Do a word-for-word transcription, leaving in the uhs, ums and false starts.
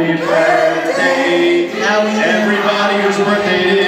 Happy birthday, Howie. Everybody whose birthday it is.